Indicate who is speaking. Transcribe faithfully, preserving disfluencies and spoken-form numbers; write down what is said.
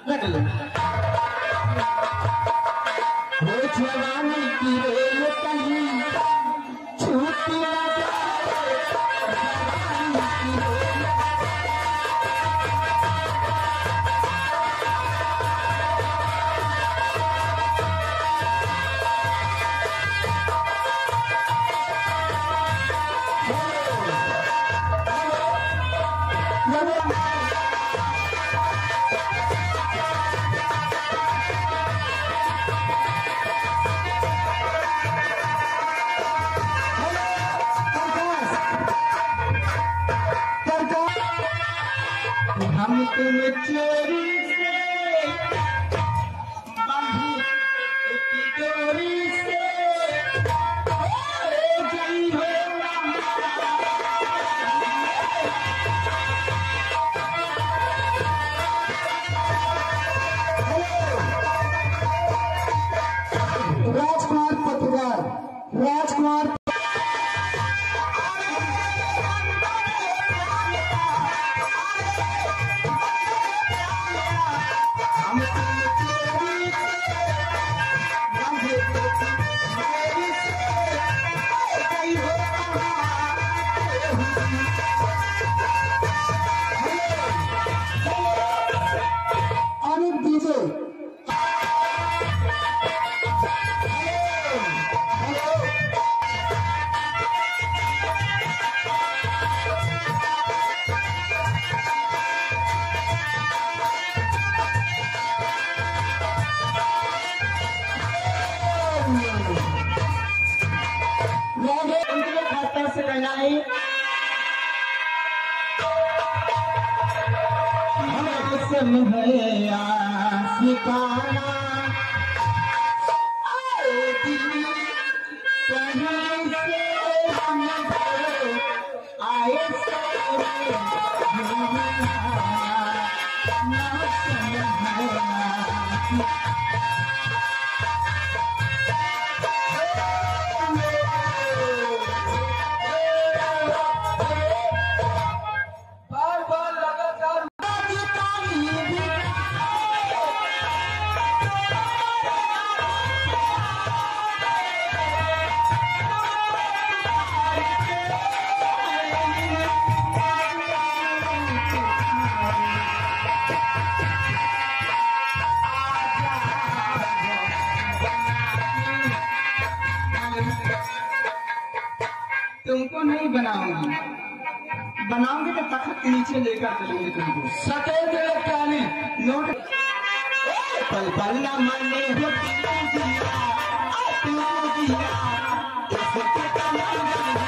Speaker 1: रख लो। वो जवानी की रेल कहीं छूटी न जाए, जवानी की रेल। हम तुम चोरी से बंधी एक डोरी से गई हो राजकुमार पत्रकार राजकुमार से बनाई मौसम है आशिकाना आए दिल कहीं से हमको आए से मौसम है तुमको नहीं बनाऊंगी, बनाऊंगी तो तखत नीचे लेकर चलूंगी तुमको। सफेद काली नोट पल पल न मने हो तू दिया, तू दिया, इसके